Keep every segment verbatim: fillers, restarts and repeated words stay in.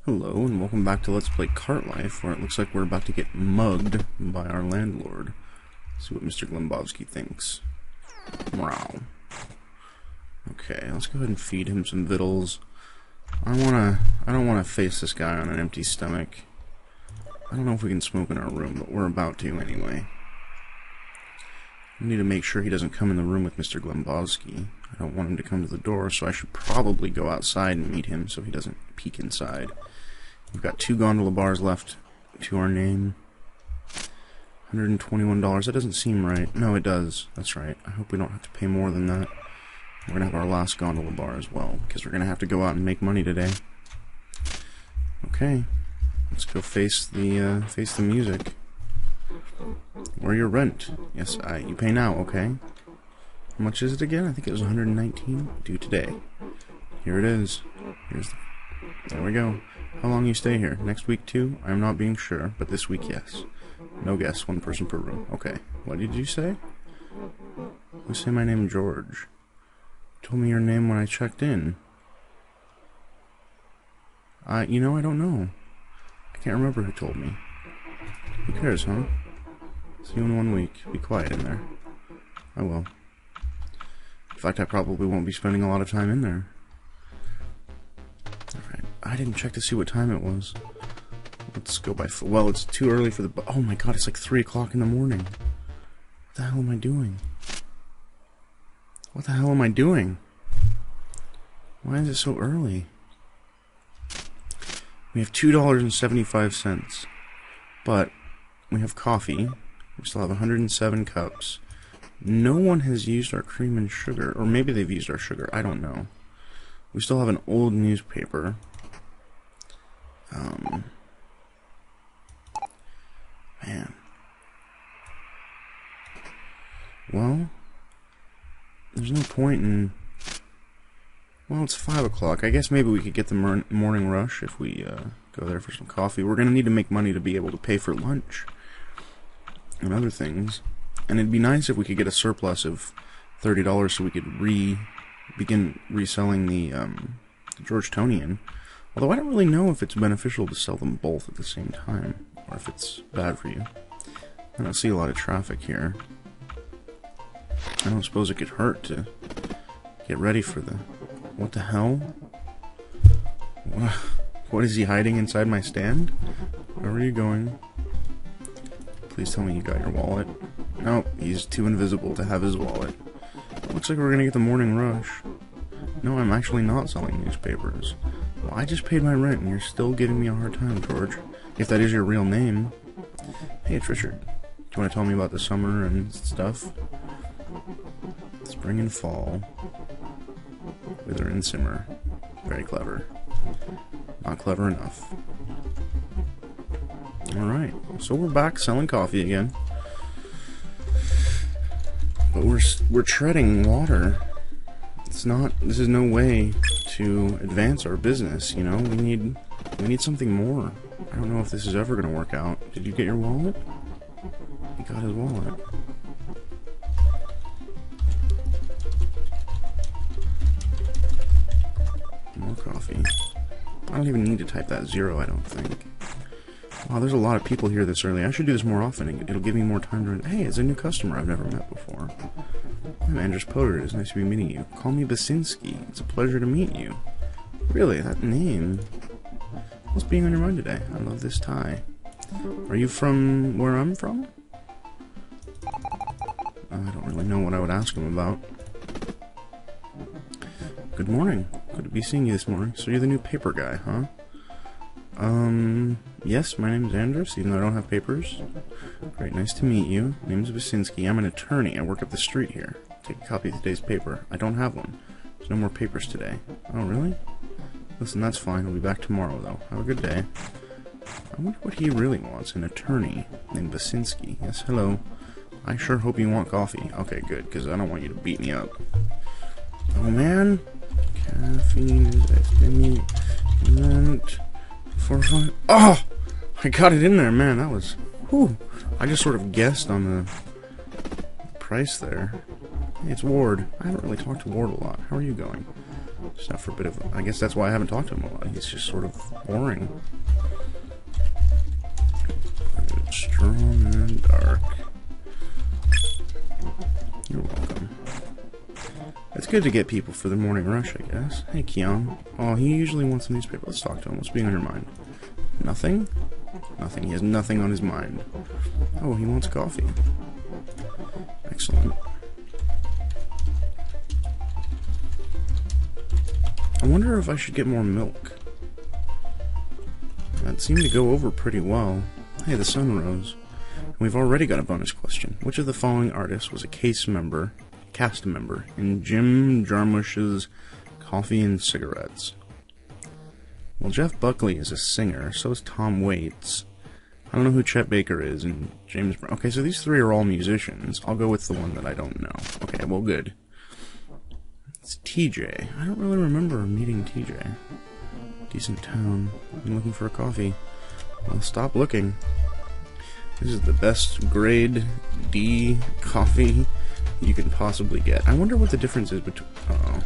Hello, and welcome back to Let's Play Cart Life, where it looks like we're about to get mugged by our landlord. Let's see what Mister Glembovsky thinks. Wow. Okay, let's go ahead and feed him some victuals. I wanna, I don't want to face this guy on an empty stomach. I don't know if we can smoke in our room, but we're about to anyway. We need to make sure he doesn't come in the room with Mister Glembovsky. I don't want him to come to the door, so I should probably go outside and meet him so he doesn't peek inside. We've got two gondola bars left to our name. one hundred twenty-one dollars. That doesn't seem right. No, it does. That's right. I hope we don't have to pay more than that. We're going to have our last gondola bar as well, because we're going to have to go out and make money today. Okay. Let's go face the, uh, face the music. Or your rent. Yes, I, you pay now, okay? How much is it again? I think it was one hundred nineteen. Due today. Here it is. Here's the, there we go. How long you stay here? Next week too? I'm not being sure, but this week yes. No guess, one person per room. Okay. What did you say? You say my name George. You told me your name when I checked in. I, you know, I don't know. I can't remember who told me. Who cares, huh? See you in one week. Be quiet in there. I will. In fact, I probably won't be spending a lot of time in there. Alright. I didn't check to see what time it was. Let's go by... F well, it's too early for the... Bu oh my god, it's like three o'clock in the morning. What the hell am I doing? What the hell am I doing? Why is it so early? We have two dollars and seventy-five cents. But we have coffee. We still have one hundred seven cups. No one has used our cream and sugar. Or maybe they've used our sugar. I don't know. We still have an old newspaper. Um, man. Well, there's no point in... Well, it's five o'clock. I guess maybe we could get the mor morning rush if we uh, go there for some coffee. We're going to need to make money to be able to pay for lunch and other things. And it'd be nice if we could get a surplus of thirty dollars so we could re begin reselling the, um, the Georgetonian. Although I don't really know if it's beneficial to sell them both at the same time, or if it's bad for you. I don't see a lot of traffic here. I don't suppose it could hurt to get ready for the... What the hell? What is he hiding inside my stand? Where are you going? Please tell me you got your wallet. Nope, he's too invisible to have his wallet. Looks like we're gonna get the morning rush. No, I'm actually not selling newspapers. Well, I just paid my rent and you're still giving me a hard time, George. If that is your real name. Hey, it's Richard. Do you want to tell me about the summer and stuff? Spring and fall. Wither and simmer. Very clever. Not clever enough. Alright, so we're back selling coffee again. But we're, we're treading water. It's not, this is no way to advance our business, you know? We need, we need something more. I don't know if this is ever going to work out. Did you get your wallet? He got his wallet. More coffee. I don't even need to type that zero, I don't think. Wow, there's a lot of people here this early. I should do this more often. It'll give me more time to... Hey, it's a new customer I've never met before. I'm Andres Potter. It's nice to be meeting you. Call me Basinski. It's a pleasure to meet you. Really, that name? What's being on your mind today? I love this tie. Are you from where I'm from? I don't really know what I would ask him about. Good morning. Good to be seeing you this morning. So you're the new paper guy, huh? Um, yes, my name is Andres, even though I don't have papers. Great, nice to meet you. My name is Basinski. I'm an attorney. I work up the street here. Take a copy of today's paper. I don't have one. There's no more papers today. Oh, really? Listen, that's fine. I'll be back tomorrow, though. Have a good day. I wonder what he really wants. An attorney named Basinski. Yes, hello. I sure hope you want coffee. Okay, good, because I don't want you to beat me up. Oh, man. Caffeine is estimated... Four, five. Oh! I got it in there, man. That was... Whew. I just sort of guessed on the price there. Hey, it's Ward. I haven't really talked to Ward a lot. How are you going? Just not for a bit of... I guess that's why I haven't talked to him a lot. He's just sort of boring. Strong and dark. You're welcome. It's good to get people for the morning rush, I guess. Hey, Keon. Oh, he usually wants a newspaper. Let's talk to him. What's being on your mind? Nothing? Nothing. He has nothing on his mind. Oh, he wants coffee. Excellent. I wonder if I should get more milk. That seemed to go over pretty well. Hey, the sun rose. And we've already got a bonus question. Which of the following artists was a case member, cast member, in Jim Jarmusch's Coffee and Cigarettes? Well, Jeff Buckley is a singer, so is Tom Waits. I don't know who Chet Baker is, and James Brown. Okay, so these three are all musicians. I'll go with the one that I don't know. Okay, well, good. It's T J. I don't really remember meeting T J. Decent town. I'm looking for a coffee. Well, stop looking. This is the best grade D coffee you can possibly get. I wonder what the difference is between... Uh-oh.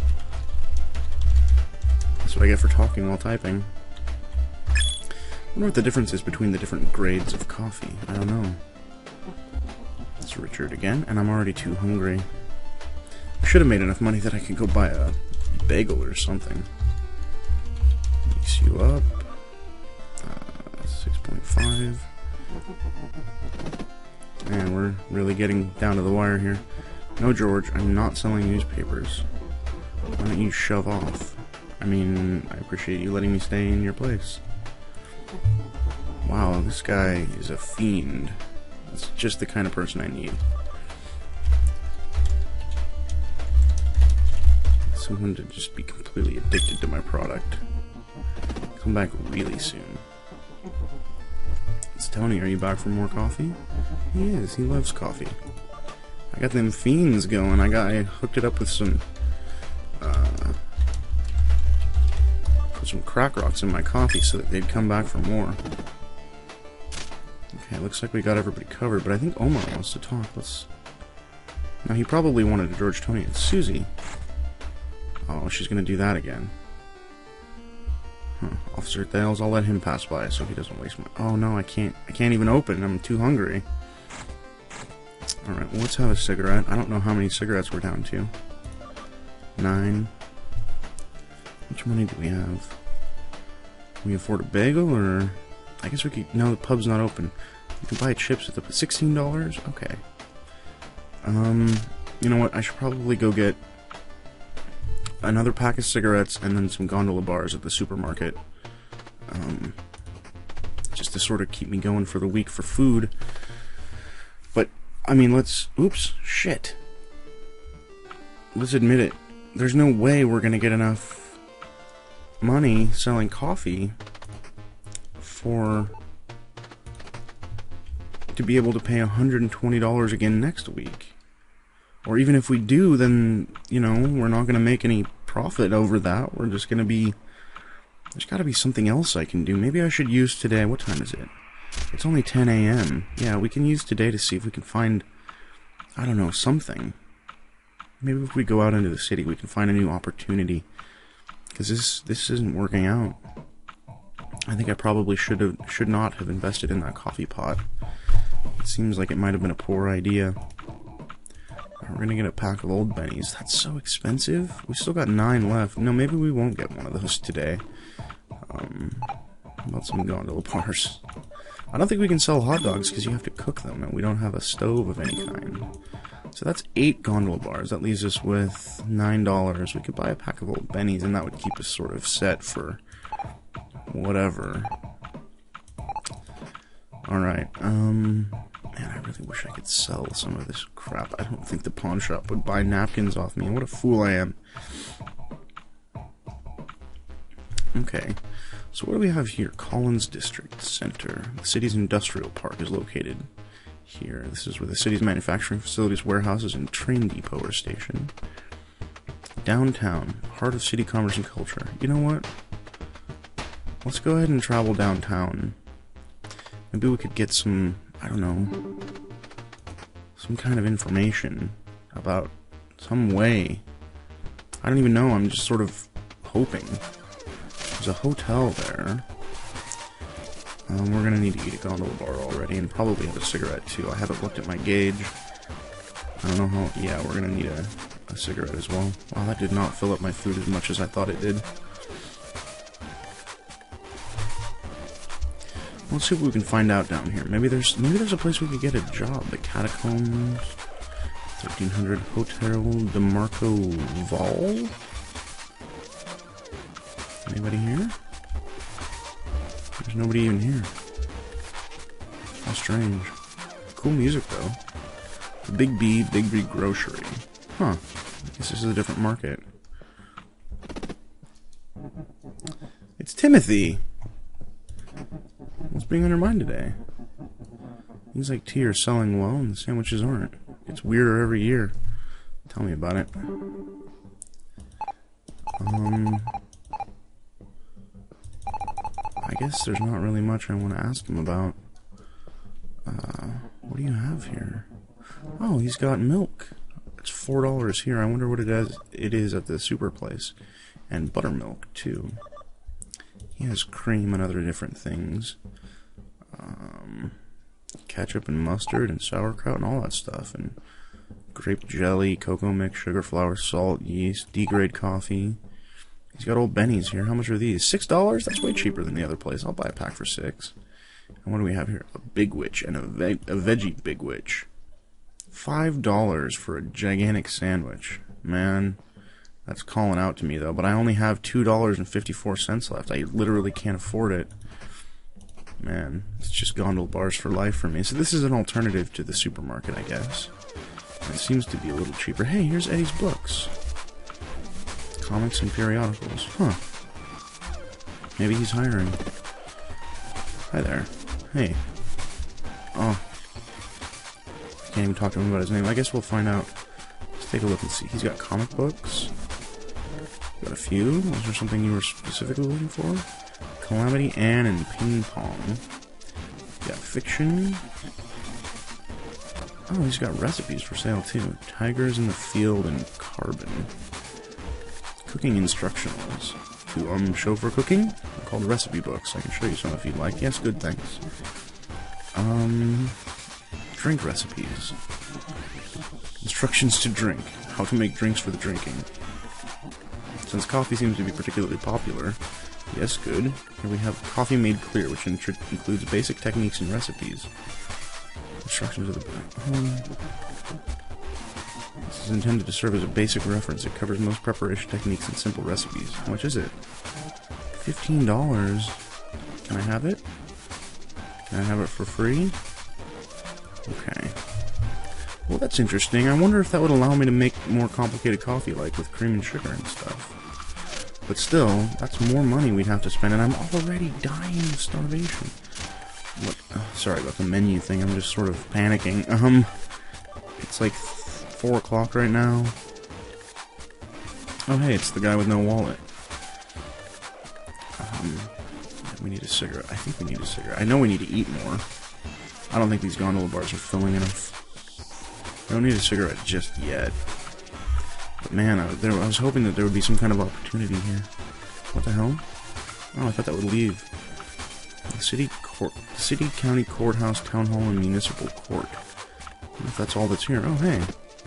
That's what I get for talking while typing. I wonder what the difference is between the different grades of coffee. I don't know. It's Richard again, and I'm already too hungry. I should have made enough money that I could go buy a bagel or something. Mix you up. Uh, six point five. And we're really getting down to the wire here. No, George, I'm not selling newspapers. Why don't you shove off? I mean, I appreciate you letting me stay in your place. Wow, this guy is a fiend. That's just the kind of person I need. Someone to just be completely addicted to my product. Come back really soon. It's Tony, are you back for more coffee? He is, he loves coffee. I got them fiends going. I got I hooked it up with some uh, put some crack rocks in my coffee so that they'd come back for more. Okay, looks like we got everybody covered, but I think Omar wants to talk. Let's... Now, he probably wanted a George, Tony, and Susie. Oh, she's gonna do that again. Huh. Officer Thales, I'll let him pass by so he doesn't waste my... Oh no, I can't... I can't even open. I'm too hungry. Alright, well, let's have a cigarette. I don't know how many cigarettes we're down to. Nine. How much money do we have? Can we afford a bagel, or... I guess we could... No, the pub's not open. We can buy chips at the... sixteen dollars? Okay. Um, you know what? I should probably go get another pack of cigarettes and then some gondola bars at the supermarket. Um, just to sort of keep me going for the week for food. But, I mean, let's... Oops. Shit. Let's admit it. There's no way we're gonna get enough money selling coffee for... to be able to pay one hundred twenty dollars again next week. Or even if we do, then, you know, we're not going to make any profit over that. We're just going to be... There's got to be something else I can do. Maybe I should use today... What time is it? It's only ten A M Yeah, we can use today to see if we can find... I don't know, something. Maybe if we go out into the city, we can find a new opportunity. Because this, this isn't working out. I think I probably should have, should not have invested in that coffee pot. It seems like it might have been a poor idea. We're gonna get a pack of Old Bennies. That's so expensive. We still got nine left. No, maybe we won't get one of those today. Um, how about some gondola bars? I don't think we can sell hot dogs because you have to cook them, and we don't have a stove of any kind. So that's eight gondola bars. That leaves us with nine dollars. We could buy a pack of Old Bennies, and that would keep us sort of set for whatever. Alright, um... man, I really wish I could sell some of this crap. I don't think the pawn shop would buy napkins off me. What a fool I am. Okay, so what do we have here? Collins District Center. The city's industrial park is located here. This is where the city's manufacturing facilities, warehouses, and train depot are stationed. Downtown, heart of city commerce and culture. You know what? Let's go ahead and travel downtown. Maybe we could get some... I don't know, some kind of information about some way I don't even know, I'm just sort of hoping. There's a hotel there. Um, we're gonna need to eat a gondola bar already, and probably have a cigarette too. I haven't looked at my gauge. I don't know how... Yeah, we're gonna need a, a cigarette as well. Wow, that did not fill up my food as much as I thought it did. Let's see what we can find out down here. Maybe there's maybe there's a place we could get a job. The Catacombs, thirteen hundred Hotel de Marco Val. Anybody here? There's nobody even here. How strange. Cool music though. The Big B, Big B Grocery. Huh. I guess this is a different market. It's Timothy! What's being on your mind today? Things like tea are selling well and the sandwiches aren't. It's weirder every year. Tell me about it. Um... I guess there's not really much I want to ask him about. Uh, what do you have here? Oh, he's got milk. It's four dollars here. I wonder what it is, it is at the super place. And buttermilk, too. He has cream and other different things. Um, ketchup and mustard and sauerkraut and all that stuff. And grape jelly, cocoa mix, sugar, flour, salt, yeast, D-grade coffee. He's got old Benny's here. How much are these? Six dollars? That's way cheaper than the other place. I'll buy a pack for six. And what do we have here? A Big Witch and a, ve a veggie Big Witch. Five dollars for a gigantic sandwich. Man, that's calling out to me though. But I only have two dollars and fifty-four cents left. I literally can't afford it. Man, it's just gondola bars for life for me. So this is an alternative to the supermarket, I guess. And it seems to be a little cheaper. Hey, here's Eddie's books. Comics and periodicals. Huh. Maybe he's hiring. Hi there. Hey. Oh. Can't even talk to him about his name. I guess we'll find out. Let's take a look and see. He's got comic books. Got a few. Was there something you were specifically looking for? Calamity Ann and Ping Pong. Got fiction. Oh, he's got recipes for sale too. Tigers in the Field and Carbon. Cooking instructionals. To um show for cooking? They're called recipe books. I can show you some if you'd like. Yes, good, thanks. Um, drink recipes. Instructions to drink. How to make drinks for the drinking. Since coffee seems to be particularly popular, yes, good. Here we have Coffee Made Clear, which includes basic techniques and recipes. Instructions of the um, This is intended to serve as a basic reference. It covers most preparation techniques and simple recipes. How much is it? fifteen dollars. Can I have it? Can I have it for free? Okay. Well, that's interesting. I wonder if that would allow me to make more complicated coffee, like with cream and sugar and stuff. But still, that's more money we'd have to spend, and I'm already dying of starvation. What? Uh, sorry about the menu thing. I'm just sort of panicking. Um, it's like four o'clock right now. Oh, hey, it's the guy with no wallet. Um, we need a cigarette. I think we need a cigarette. I know we need to eat more. I don't think these gondola bars are filling enough. I don't need a cigarette just yet. But man, I, there, I was hoping that there would be some kind of opportunity here. What the hell? Oh, I thought that would leave. The city court, the city, county courthouse, town hall, and municipal court. I wonder if that's all that's here. Oh, hey.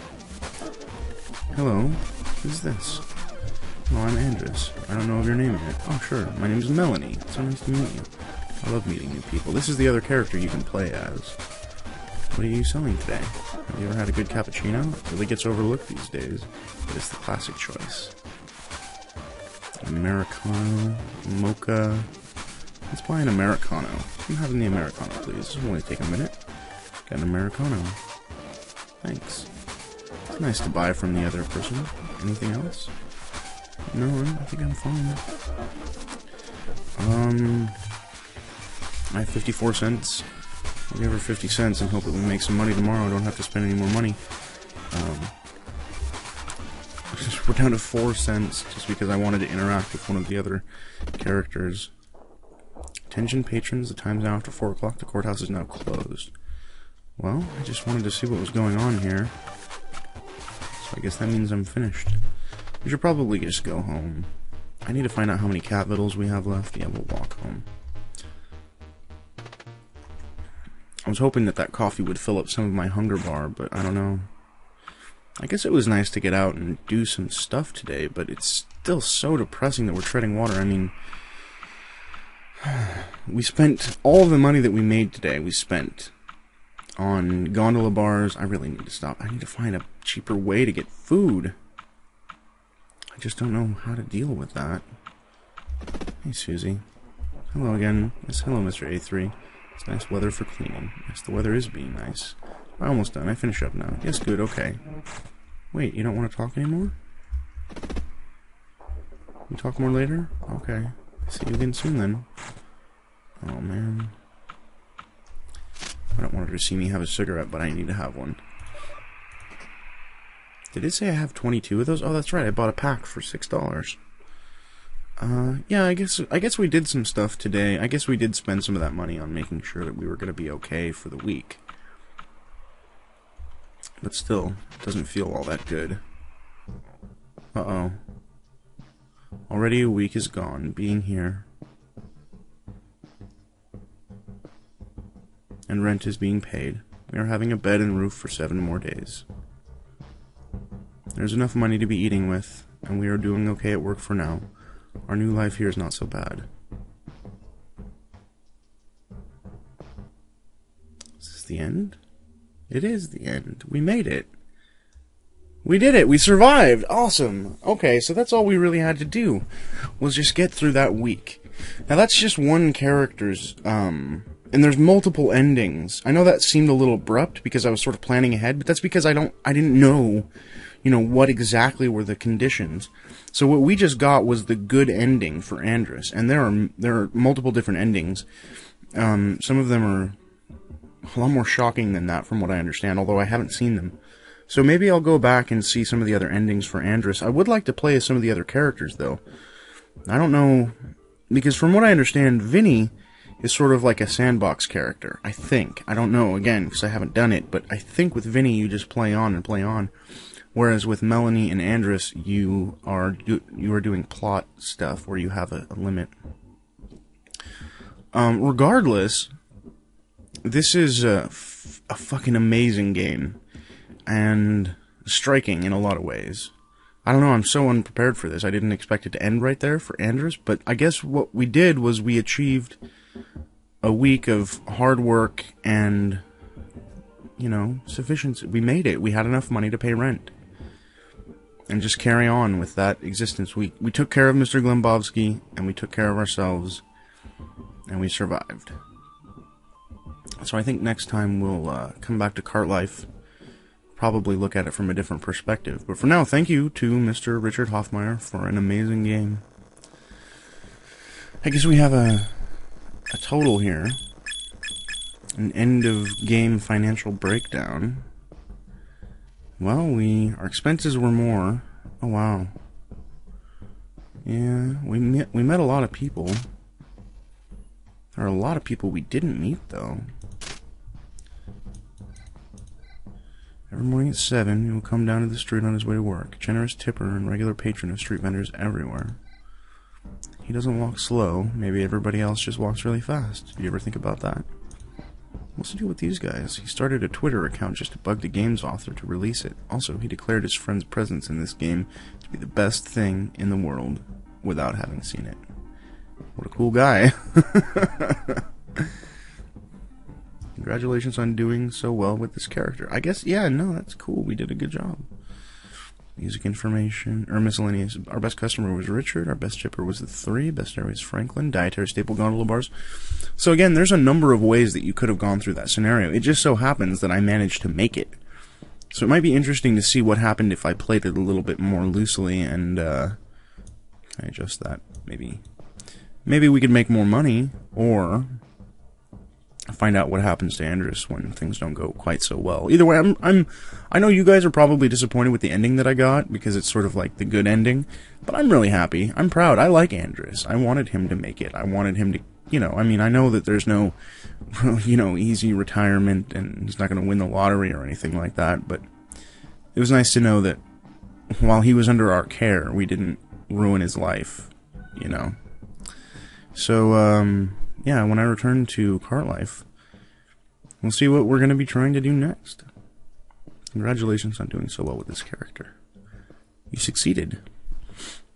Hello. Who's this? Oh, I'm Andres. I don't know of your name yet. Oh, sure. My name's Melanie. It's so nice to meet you. I love meeting new people. This is the other character you can play as. What are you selling today? Have you ever had a good cappuccino? It really gets overlooked these days, but it's the classic choice. Americano, mocha. Let's buy an Americano. I'm having the Americano, please. This will only take a minute. Got an Americano. Thanks. It's nice to buy from the other person. Anything else? No, I think I'm fine. Um, I have fifty-four cents. I'll give her fifty cents and hope that we make some money tomorrow. I don't have to spend any more money. Um, we're down to four cents just because I wanted to interact with one of the other characters. Attention patrons, the time is now after four o'clock. The courthouse is now closed. Well, I just wanted to see what was going on here. So I guess that means I'm finished. We should probably just go home. I need to find out how many cat vittles we have left. Yeah, we'll walk home. I was hoping that that coffee would fill up some of my hunger bar, but I don't know. I guess it was nice to get out and do some stuff today, but it's still so depressing that we're treading water. I mean, we spent all the money that we made today, we spent on gondola bars. I really need to stop. I need to find a cheaper way to get food. I just don't know how to deal with that. Hey, Susie. Hello again. Yes, hello, Mister A three. It's nice weather for cleaning. Yes, the weather is being nice. I'm almost done. I finish up now. Yes, good, okay. Wait, you don't want to talk anymore? We talk more later? Okay. See you again soon then. Oh, man. I don't want her to see me have a cigarette, but I need to have one. Did it say I have twenty-two of those? Oh, that's right. I bought a pack for six dollars. Uh, yeah, I guess I guess we did some stuff today. I guess we did spend some of that money on making sure that we were going to be okay for the week. But still, it doesn't feel all that good. Uh-oh. Already a week is gone, being here. And rent is being paid. We are having a bed and roof for seven more days. There's enough money to be eating with, and we are doing okay at work for now. Our new life here is not so bad. Is this the end? It is the end. We made it. We did it. We survived. Awesome. Okay, so that's all we really had to do, was just get through that week. Now that's just one character's, um, and there's multiple endings. I know that seemed a little abrupt because I was sort of planning ahead, but that's because I don't, I didn't know, you know, what exactly were the conditions. So what we just got was the good ending for Andrus, and there are, there are multiple different endings. Um, some of them are a lot more shocking than that from what I understand, although I haven't seen them. So maybe I'll go back and see some of the other endings for Andrus. I would like to play as some of the other characters, though. I don't know, because from what I understand, Vinny is sort of like a sandbox character, I think. I don't know, again, because I haven't done it, but I think with Vinny you just play on and play on. Whereas with Melanie and Andrus, you are do you are doing plot stuff where you have a, a limit. Um, regardless, this is a, f a fucking amazing game. And striking in a lot of ways. I don't know, I'm so unprepared for this. I didn't expect it to end right there for Andrus, but I guess what we did was we achieved a week of hard work and, you know, sufficiency. We made it. We had enough money to pay rent. And just carry on with that existence. We, we took care of Mister Glembovsky, and we took care of ourselves, and we survived. So I think next time we'll uh, come back to Cart Life. Probably look at it from a different perspective. But for now, thank you to Mister Richard Hoffmeyer for an amazing game. I guess we have a, a total here. An end-of-game financial breakdown. Well, we our expenses were more. Oh, wow. Yeah, we met, we met a lot of people. There are a lot of people we didn't meet, though. Every morning at seven, he will come down to the street on his way to work. Generous tipper and regular patron of street vendors everywhere. He doesn't walk slow. Maybe everybody else just walks really fast. Do you ever think about that? What's to do with these guys? He started a Twitter account just to bug the game's author to release it. Also, he declared his friend's presence in this game to be the best thing in the world without having seen it. What a cool guy. Congratulations on doing so well with this character. I guess, yeah, no, that's cool. We did a good job. Music information, or miscellaneous. Our best customer was Richard. Our best chipper was the three. Best area was Franklin. Dietary staple gondola bars. So again, there's a number of ways that you could have gone through that scenario. It just so happens that I managed to make it. So it might be interesting to see what happened if I played it a little bit more loosely and, uh, can I adjust that? Maybe, maybe we could make more money, or find out what happens to Andrus when things don't go quite so well. Either way, I'm, I'm, I know you guys are probably disappointed with the ending that I got, because it's sort of like the good ending, but I'm really happy. I'm proud. I like Andrus. I wanted him to make it. I wanted him to, you know, I mean, I know that there's no, you know, easy retirement, and he's not going to win the lottery or anything like that, but it was nice to know that, while he was under our care, we didn't ruin his life, you know. So, um, yeah, when I return to Cart Life, we'll see what we're going to be trying to do next. Congratulations on doing so well with this character. You succeeded.